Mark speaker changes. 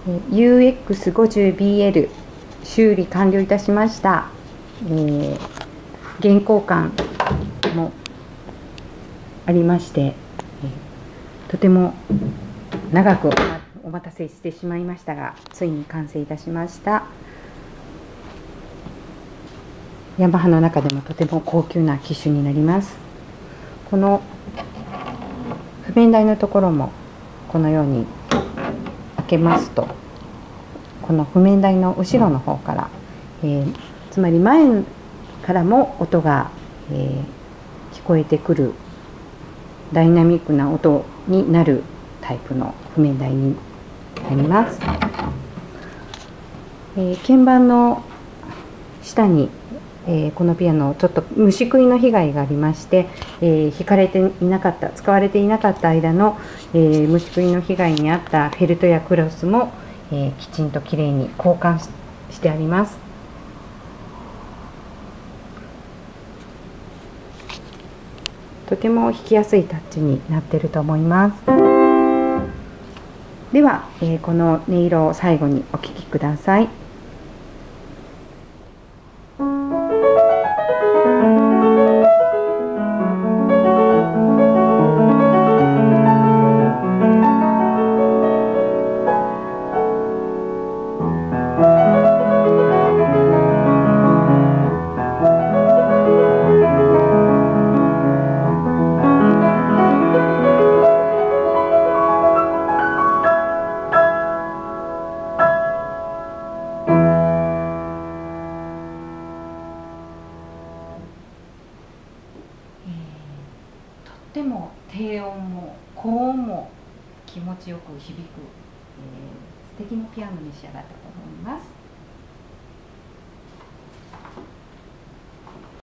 Speaker 1: UX50BL 修理完了いたしました。原交換もありまして、とても長くお待たせしてしまいましたが、ついに完成いたしました。ヤマハの中でもとても高級な機種になります。この譜面台のところもこのように開けますと、この譜面台の後ろの方から、つまり前からも音が、聞こえてくるダイナミックな音になるタイプの譜面台になります。鍵盤の下に、このピアノちょっと虫食いの被害がありまして、弾かれていなかった、使われていなかった間の、虫食いの被害に遭ったフェルトやクロスも、きちんときれいに交換してあります。とても弾きやすいタッチになっていると思います。では、この音色を最後にお聴きください。とっても低音も高音も気持ちよく響く、素敵なピアノに仕上がったと思います。